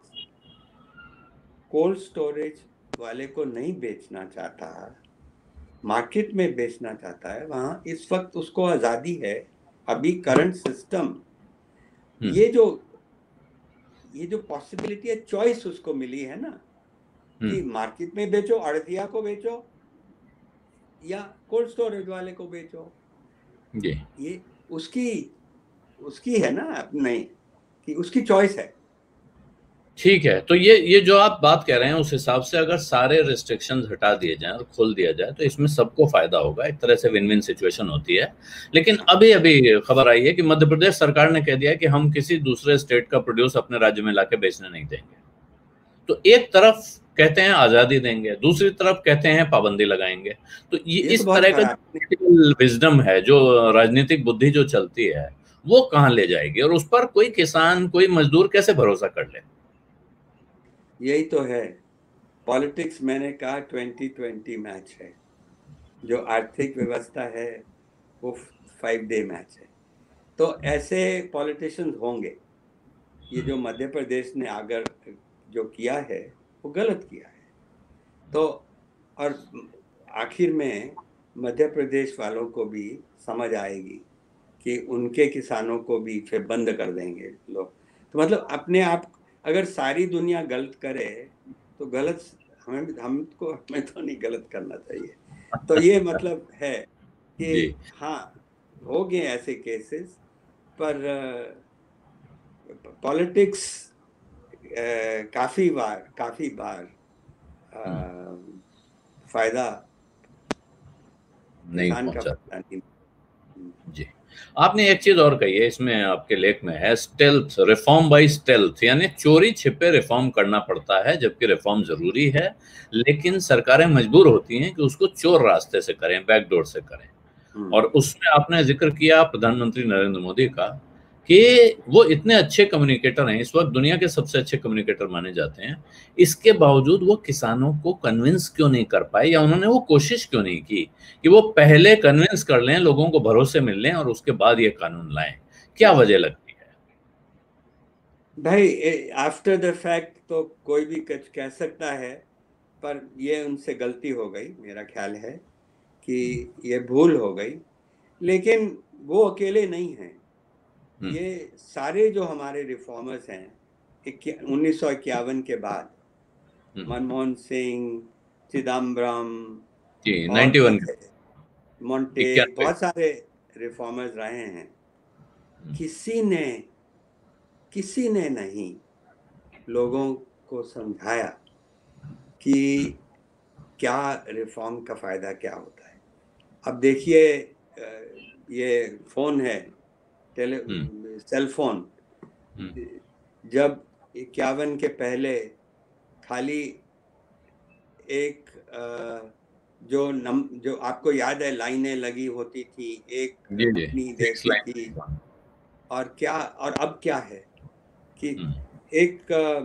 कोल्ड स्टोरेज वाले को नहीं बेचना चाहता, मार्केट में बेचना चाहता है, वहां इस वक्त उसको आजादी है। अभी करंट सिस्टम, ये जो ये जो पॉसिबिलिटी है, चॉइस उसको मिली है ना, कि मार्केट में बेचो, अड़तिया को बेचो, या कोल्ड स्टोरेज वाले को बेचो। जी, ये उसकी उसकी है ना, नहीं कि उसकी चॉइस है। ठीक है। तो ये ये जो आप बात कह रहे हैं, उस हिसाब से अगर सारे रिस्ट्रिक्शंस हटा दिए जाएं और खोल दिया जाए, तो इसमें सबको फायदा होगा, एक तरह से विन विन सिचुएशन होती है। लेकिन अभी अभी खबर आई है कि मध्य प्रदेश सरकार ने कह दिया है कि हम किसी दूसरे स्टेट का प्रोड्यूस अपने राज्य में लाके बेचने नहीं देंगे। तो एक तरफ कहते हैं आजादी देंगे, दूसरी तरफ कहते हैं पाबंदी लगाएंगे। तो ये, ये इस तो तरह का विजडम है, जो राजनीतिक बुद्धि जो चलती है, वो कहाँ ले जाएगी, और उस पर कोई किसान, कोई मजदूर कैसे भरोसा कर ले? यही तो है पॉलिटिक्स। मैंने कहा ट्वेंटी ट्वेंटी मैच है, जो आर्थिक व्यवस्था है वो फाइव डे मैच है। तो ऐसे पॉलिटिशियंस होंगे। ये जो मध्य प्रदेश ने अगर जो किया है वो गलत किया है, तो और आखिर में मध्य प्रदेश वालों को भी समझ आएगी कि उनके किसानों को भी फिर बंद कर देंगे लोग। तो मतलब अपने आप, अगर सारी दुनिया गलत करे तो गलत हमें हमको हमें तो नहीं गलत करना चाहिए। तो ये मतलब है कि हाँ, हो गए ऐसे केसेस, पर पॉलिटिक्स काफी बार काफी बार आ, फायदा नहीं किसान का पहुंचा। फायदा नहीं। जी, आपने एक चीज और कही है इसमें, आपके लेख में है, स्टेल्थ रिफॉर्म बाय स्टेल्थ, यानी चोरी छिपे रिफॉर्म करना पड़ता है, जबकि रिफॉर्म जरूरी है, लेकिन सरकारें मजबूर होती हैं कि उसको चोर रास्ते से करें, बैकडोर से करें। और उसमें आपने जिक्र किया प्रधानमंत्री नरेंद्र मोदी का, कि वो इतने अच्छे कम्युनिकेटर हैं, इस वक्त दुनिया के सबसे अच्छे कम्युनिकेटर माने जाते हैं, इसके बावजूद वो किसानों को कन्विंस क्यों नहीं कर पाए, या उन्होंने वो कोशिश क्यों नहीं की कि वो पहले कन्विंस कर लें, लोगों को भरोसे मिल लें, और उसके बाद ये कानून लाएं? क्या वजह लगती है? भाई आफ्टर द फैक्ट तो कोई भी कुछ कह सकता है, पर ये उनसे गलती हो गई, मेरा ख्याल है कि ये भूल हो गई। लेकिन वो अकेले नहीं हैं, ये सारे जो हमारे रिफॉर्मर्स हैं उन्नीस सौ इक्यावन के बाद, मनमोहन सिंह, चिदम्बरम, और मोंटेक, बहुत सारे रिफॉर्मर्स रहे हैं, किसी ने किसी ने नहीं लोगों को समझाया कि क्या रिफॉर्म का फायदा क्या होता है। अब देखिए, ये फोन है, टेली सेल फोन, जब इक्यावन के पहले खाली एक जो नम जो आपको याद है लाइनें लगी होती थी, एक कंपनी देखती थी, और क्या, और अब क्या है कि एक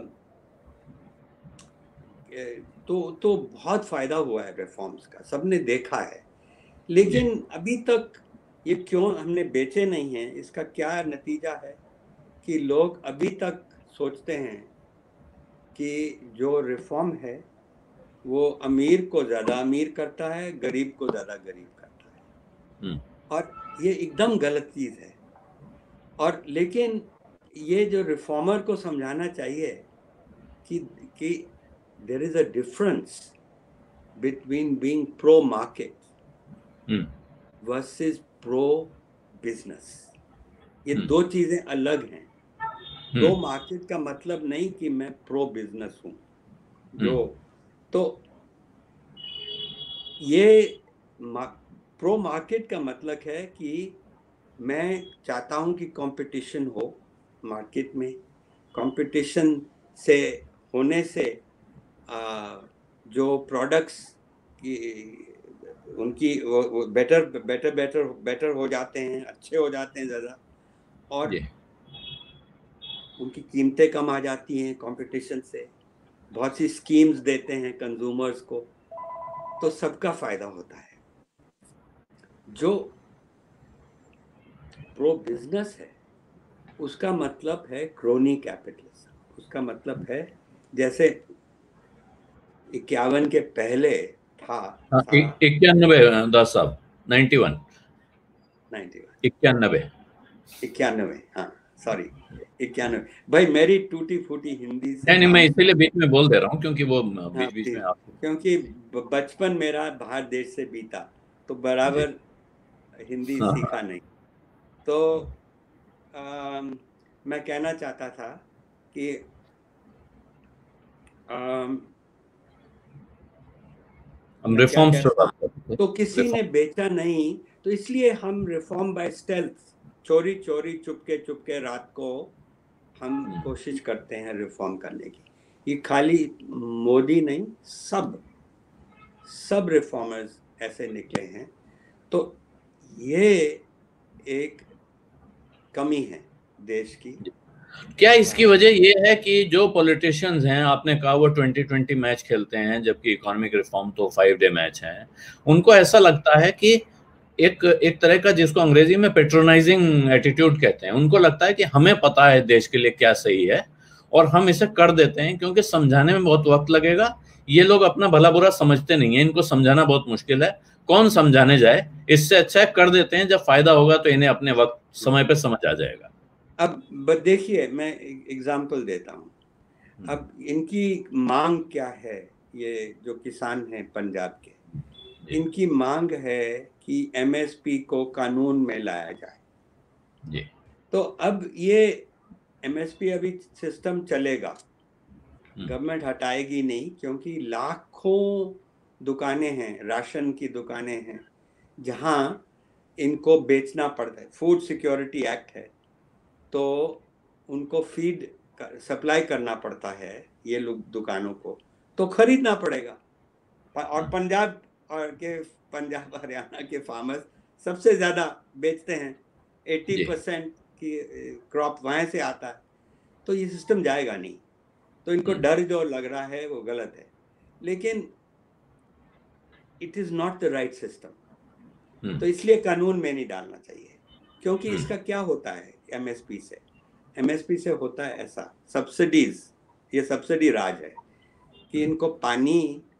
तो तो बहुत फायदा हुआ है रिफॉर्म्स का, सबने देखा है। लेकिन अभी तक ये क्यों हमने बेचे नहीं हैं, इसका क्या नतीजा है कि लोग अभी तक सोचते हैं कि जो रिफॉर्म है वो अमीर को ज्यादा अमीर करता है, गरीब को ज्यादा गरीब करता है, और ये एकदम गलत चीज है। और लेकिन ये जो रिफॉर्मर को समझाना चाहिए कि कि there is a difference between being pro market versus pro business. ये दो चीजें अलग हैं। प्रो मार्केट का मतलब नहीं कि मैं प्रो बिजनेस हूँ, जो तो ये मा, प्रो मार्केट का मतलब है कि मैं चाहता हूँ कि कंपटीशन हो मार्केट में। कंपटीशन से होने से आ, जो प्रोडक्ट्स की उनकी वो, वो बेटर बेटर बेटर बेटर हो जाते हैं, अच्छे हो जाते हैं ज़्यादा, और उनकी कीमतें कम आ जाती हैं कंपटीशन से। बहुत सी स्कीम्स देते हैं कंज्यूमर्स को, तो सबका फायदा होता है। जो प्रो बिजनेस है उसका मतलब है क्रोनी कैपिटलिज्म। उसका मतलब है जैसे इक्यावन के पहले था सारा। इक्यानबे दास साहब, नाइन्टी वन नाइन्टी वन इक्यानबे इक्यानवे हाँ सॉरी इक्यानवे। भाई मेरी टूटी फूटी हिंदी से नहीं नहीं, मैं माफ। इसीलिए बीच में बोल दे रहा हूँ क्योंकि वो हाँ बीच बीच में ठीक, आप। क्योंकि बचपन मेरा बाहर देश से बीता तो जी बराबर हिंदी हाँ सीखा हाँ। नहीं। तो आ, मैं कहना चाहता था कि आ, हम मैं क्या रिफॉर्म्स कह पे हाँ, बात करते थे। तो किसी ने रिफॉर्म। बेचा नहीं, तो इसलिए हम रिफॉर्म बाय स्टेल्थ, चोरी चोरी चुपके चुपके रात को हम कोशिश करते हैं रिफॉर्म करने की। ये खाली मोदी नहीं, सब सब रिफॉर्मर्स ऐसे निकले हैं। तो ये एक कमी है देश की। क्या इसकी आ, वजह ये है कि जो पॉलिटिशियंस हैं, आपने कहा वो ट्वेंटी ट्वेंटी मैच खेलते हैं जबकि इकोनॉमिक रिफॉर्म तो फाइव डे मैच है, उनको ऐसा लगता है कि एक एक तरह का जिसको अंग्रेजी में पेट्रोनाइजिंग एटीट्यूड कहते हैं, उनको लगता है कि हमें पता है देश के लिए क्या सही है और हम इसे कर देते हैं क्योंकि समझाने में बहुत वक्त लगेगा। ये लोग अपना भला बुरा समझते नहीं है, इनको समझाना बहुत मुश्किल है, कौन समझाने जाए, इससे अच्छा है कर देते हैं, जब फायदा होगा तो इन्हें अपने वक्त समय पे समझ आ जाएगा। अब देखिए मैं एग्जांपल देता हूँ। अब इनकी मांग क्या है? ये जो किसान हैं पंजाब के, इनकी मांग है कि एमएसपी को कानून में लाया जाए। जी तो अब ये एमएसपी अभी सिस्टम चलेगा, गवर्नमेंट हटाएगी नहीं, क्योंकि लाखों दुकानें हैं, राशन की दुकानें हैं जहां इनको बेचना पड़ता है। फूड सिक्योरिटी एक्ट है, तो उनको फीड सप्लाई करना पड़ता है ये लोग दुकानों को, तो खरीदना पड़ेगा। और पंजाब और के पंजाब हरियाणा के फार्मर्स सबसे ज़्यादा बेचते हैं, अस्सी परसेंट की क्रॉप वहाँ से आता है। तो ये सिस्टम जाएगा नहीं, तो इनको डर जो लग रहा है वो गलत है, लेकिन it is not the right system. तो इसलिए कानून में नहीं डालना चाहिए, क्योंकि इसका क्या होता है एमएसपी से एमएसपी से होता है ऐसा, सब्सिडीज, ये सब्सिडी राज है कि इनको पानी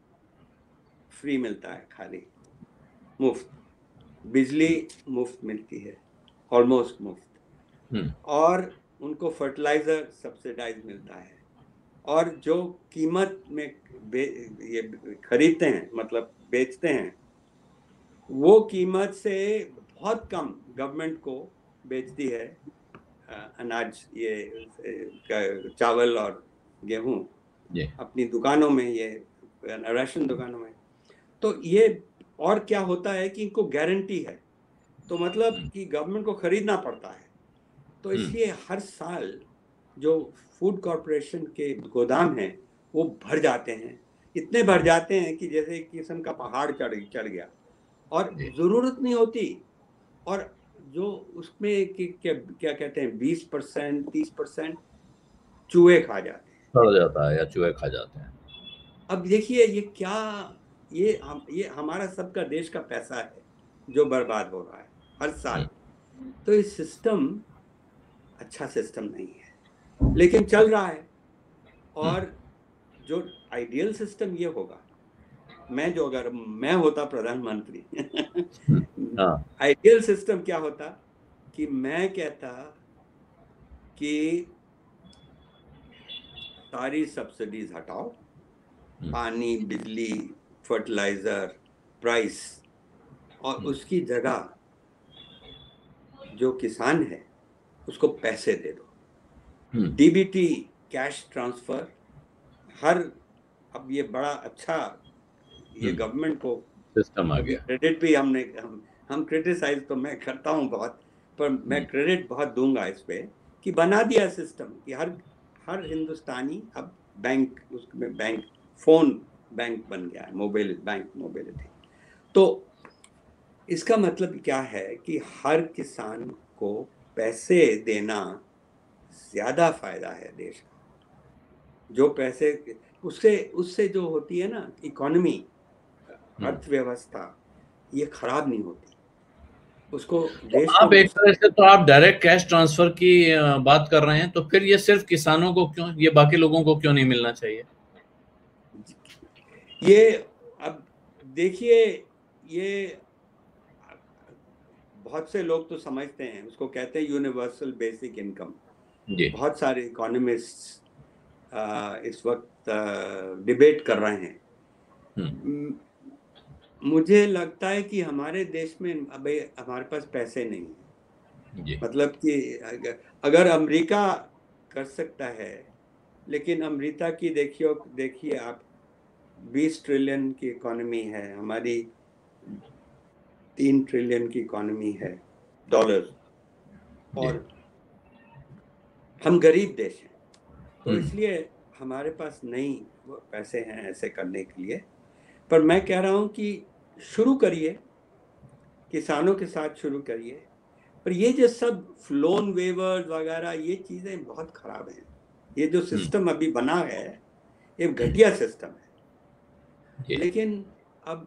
फ्री मिलता है, खाली मुफ्त, बिजली मुफ्त मिलती है, ऑलमोस्ट मुफ्त, और उनको फर्टिलाइजर सब्सिडाइज मिलता है, और जो कीमत में ये खरीदते हैं मतलब बेचते हैं, वो कीमत से बहुत कम गवर्नमेंट को बेचती है अनाज, ये चावल और गेहूं अपनी दुकानों में, ये राशन दुकानों में। तो ये और क्या होता है कि इनको गारंटी है, तो मतलब कि गवर्नमेंट को खरीदना पड़ता है। तो इसलिए हर साल जो फूड कॉरपोरेशन के गोदाम हैं वो भर जाते हैं, इतने भर जाते हैं कि जैसे एक किस्म का पहाड़ चढ़ चढ़ गया, और ज़रूरत नहीं होती। और जो उसमें कि, क्या क्या कहते हैं, बीस परसेंट तीस परसेंट चूहे खा जाते हैं, सड़ जाता है या चूहे खा जाते हैं। अब देखिए ये क्या, ये हम ये हमारा सबका देश का पैसा है जो बर्बाद हो रहा है हर साल। तो ये सिस्टम अच्छा सिस्टम नहीं है, लेकिन चल रहा है। और जो आइडियल सिस्टम ये होगा, मैं जो अगर मैं होता प्रधानमंत्री आइडियल सिस्टम क्या होता कि मैं कहता कि सारी सब्सिडीज हटाओ, पानी, बिजली, फर्टिलाइजर, प्राइस, और उसकी जगह जो किसान है उसको पैसे दे दो। डीबीटी कैश ट्रांसफर, हर अब ये बड़ा अच्छा, ये गवर्नमेंट को सिस्टम आ कभी गया। क्रेडिट भी हमने हम हम क्रिटिसाइज तो मैं करता हूँ बहुत, पर मैं क्रेडिट बहुत दूंगा इस पे कि बना दिया सिस्टम कि हर हर हिंदुस्तानी अब बैंक, उसमें बैंक फोन बैंक बन गया है, मोबाइल बैंक मोबिलिटी। तो इसका मतलब क्या है कि हर किसान को पैसे देना ज्यादा फायदा है देश का। जो पैसे उससे उससे जो होती है ना इकोनॉमी, अर्थव्यवस्था, ये खराब नहीं होती, उसको तो देश को आप एक नुकसान। तरह से तो आप डायरेक्ट कैश ट्रांसफर की अ, बात कर रहे हैं, तो फिर ये सिर्फ किसानों को क्यों, ये बाकी लोगों को क्यों नहीं मिलना चाहिए? ये अब देखिए, ये बहुत से लोग तो समझते हैं, उसको कहते हैं यूनिवर्सल बेसिक इनकम। जी। बहुत सारे इकोनॉमिस्ट इस वक्त डिबेट कर रहे हैं। हम्म। मुझे लगता है कि हमारे देश में अभी हमारे पास पैसे नहीं है। जी। मतलब कि अगर, अगर अमेरिका कर सकता है, लेकिन अमेरिका की देखिए देखिए आप, बीस ट्रिलियन की इकोनॉमी है, हमारी तीन ट्रिलियन की इकोनॉमी है डॉलर, जी। और हम गरीब देश हैं, तो हम्म। इसलिए हमारे पास नहीं वो पैसे हैं ऐसे करने के लिए। पर मैं कह रहा हूं कि शुरू करिए, किसानों के साथ शुरू करिए। पर ये जो सब लोन वेवर्स वगैरह ये चीजें बहुत खराब हैं। ये जो हम्म। सिस्टम अभी बना है ये घटिया सिस्टम है, जी। लेकिन अब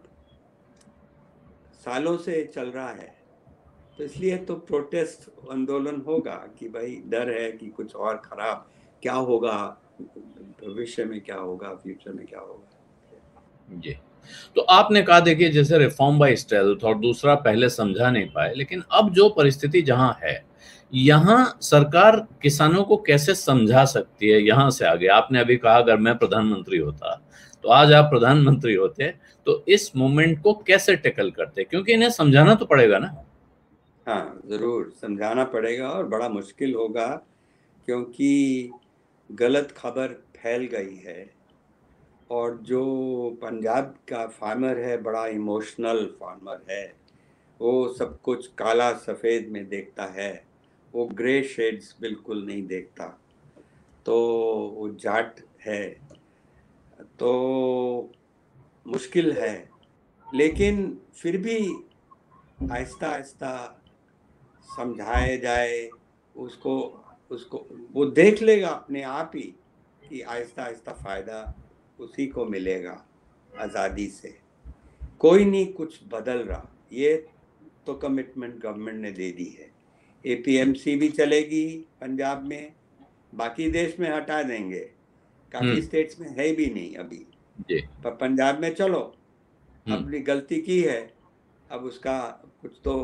सालों से चल रहा है, तो इसलिए तो प्रोटेस्ट आंदोलन होगा कि भाई डर है कि कुछ और खराब क्या होगा, भविष्य में क्या होगा, फ्यूचर में क्या होगा। जी। तो आपने कहा, देखिए, जैसे रिफॉर्म बाय स्टेल्थ और दूसरा पहले समझा नहीं पाए, लेकिन अब जो परिस्थिति जहां है, यहाँ सरकार किसानों को कैसे समझा सकती है यहाँ से आगे? आपने अभी कहा अगर मैं प्रधानमंत्री होता, तो आज आप प्रधानमंत्री होते, तो इस मोमेंट को कैसे टैकल करते? क्योंकि इन्हें समझाना तो पड़ेगा ना। हाँ, जरूर समझाना पड़ेगा और बड़ा मुश्किल होगा, क्योंकि गलत खबर फैल गई है। और जो पंजाब का फार्मर है बड़ा इमोशनल फार्मर है, वो सब कुछ काला सफेद में देखता है, वो ग्रे शेड्स बिल्कुल नहीं देखता। तो वो जाट है, तो मुश्किल है, लेकिन फिर भी आहिस्ता आहिस्ता समझाए जाए उसको उसको वो देख लेगा अपने आप ही कि आहिस्ता आहिस्ता फायदा उसी को मिलेगा आज़ादी से। कोई नहीं कुछ बदल रहा, ये तो कमिटमेंट गवर्नमेंट ने दे दी है। एपीएमसी भी चलेगी पंजाब में, बाकी देश में हटा देंगे, काफी हम्म। स्टेट्स में है भी नहीं अभी, जी। पर पंजाब में चलो, हम्म। अपनी गलती की है, अब उसका कुछ तो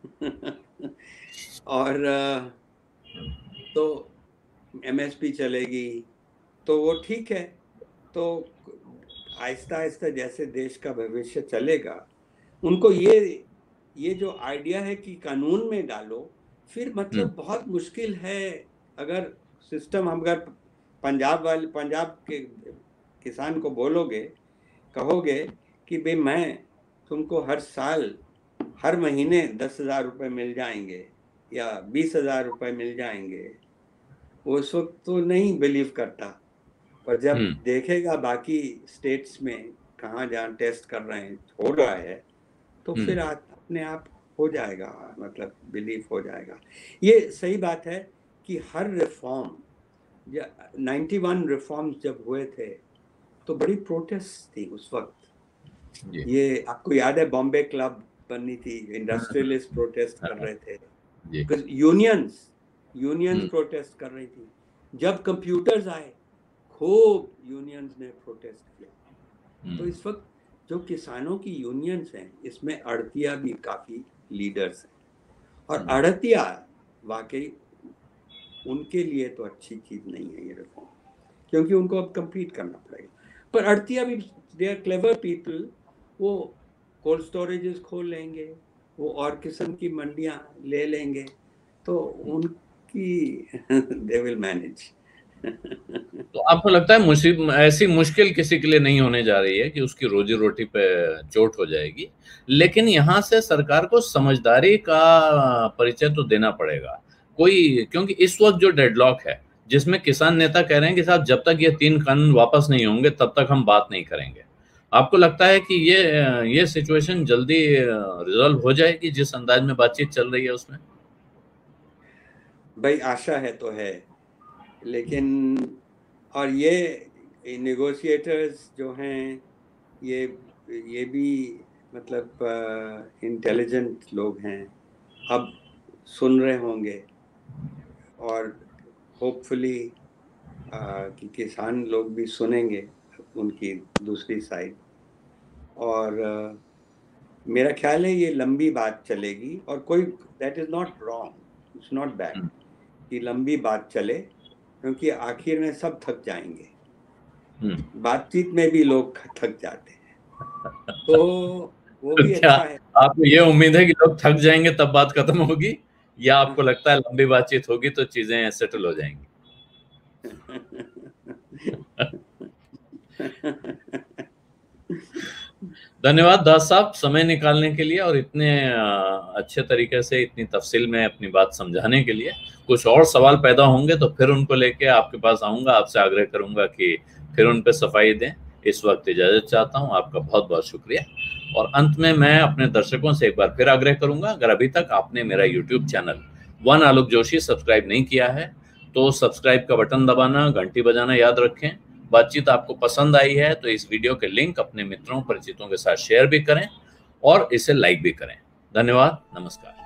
और तो एमएसपी चलेगी, तो वो ठीक है। तो आहिस्ता आहिस्ता जैसे देश का भविष्य चलेगा, उनको ये ये जो आइडिया है कि कानून में डालो, फिर हम्म। मतलब बहुत मुश्किल है। अगर सिस्टम हम अगर पंजाब वाले पंजाब के किसान को बोलोगे, कहोगे कि भाई मैं तुमको हर साल हर महीने दस हजार रुपये मिल जाएंगे या बीस हजार रुपये मिल जाएंगे, वो उस वक्त तो नहीं बिलीव करता। पर जब हम्म। देखेगा बाकी स्टेट्स में कहाँ जहाँ टेस्ट कर रहे हैं हो रहा है, तो हम्म। फिर अपने आप हो जाएगा, मतलब बिलीव हो जाएगा। ये सही बात है कि हर रिफॉर्म, नाइन्टी वन रिफॉर्म्स जब हुए थे तो बड़ी प्रोटेस्ट थी उस वक्त। जी। ये आपको याद है बॉम्बे क्लब बनी थी, इंडस्ट्रियलिस्ट प्रोटेस्ट कर हाँ, रहे थे, जी। Unions unions hmm. प्रोटेस्ट कर रही थी। जब कंप्यूटर्स आए खूब यूनियंस ने प्रोटेस्ट किया। तो हम्म। इस वक्त जो किसानों की यूनियंस हैं, इसमें अड़तिया भी काफी लीडर्स हैं, और हम्म। अड़तिया वाकई उनके लिए तो अच्छी चीज नहीं है ये रिफॉर्म, क्योंकि उनको अब कम्पीट करना पड़ेगा। पर अड़तिया भी दे आर क्लेवर पीपल, वो कोल्ड स्टोरेजेस खोल लेंगे, वो और किस्म की मंडियां ले लेंगे, तो उन कि दे विल मैनेज। तो आपको लगता है मुसीब ऐसी मुश्किल किसी के लिए नहीं होने जा रही है कि उसकी रोजी रोटी पे चोट हो जाएगी, लेकिन यहाँ से सरकार को समझदारी का परिचय तो देना पड़ेगा कोई, क्योंकि इस वक्त जो डेडलॉक है जिसमें किसान नेता कह रहे हैं कि साहब जब तक ये तीन कानून वापस नहीं होंगे तब तक हम बात नहीं करेंगे, आपको लगता है कि ये ये सिचुएशन जल्दी रिजॉल्व हो जाएगी जिस अंदाज में बातचीत चल रही है उसमें? भाई आशा है तो है, लेकिन और ये नेगोशिएटर्स जो हैं ये ये भी मतलब इंटेलिजेंट लोग हैं, अब सुन रहे होंगे और होपफुली कि किसान लोग भी सुनेंगे उनकी दूसरी साइड। और आ, मेरा ख्याल है ये लंबी बात चलेगी और कोई that is not wrong, it's not bad कि लंबी बात चले, क्योंकि आखिर में सब थक जाएंगे, बातचीत में भी लोग थक जाते हैं, तो वो भी क्या अच्छा है। आपको ये उम्मीद है कि लोग थक जाएंगे तब बात खत्म होगी, या आपको लगता है लंबी बातचीत होगी तो चीजें सेटल हो जाएंगी? धन्यवाद दास साहब समय निकालने के लिए और इतने अच्छे तरीके से इतनी तफसील में अपनी बात समझाने के लिए। कुछ और सवाल पैदा होंगे तो फिर उनको लेके आपके पास आऊंगा, आपसे आग्रह करूंगा कि फिर उन पे सफाई दें। इस वक्त इजाजत चाहता हूं, आपका बहुत बहुत शुक्रिया। और अंत में मैं अपने दर्शकों से एक बार फिर आग्रह करूंगा, अगर अभी तक आपने मेरा YouTube channel one Alok Joshi subscribe नहीं किया है तो सब्सक्राइब का बटन दबाना, घंटी बजाना याद रखें। बातचीत आपको पसंद आई है तो इस वीडियो के लिंक अपने मित्रों परिचितों के साथ शेयर भी करें और इसे लाइक भी करें। धन्यवाद, नमस्कार।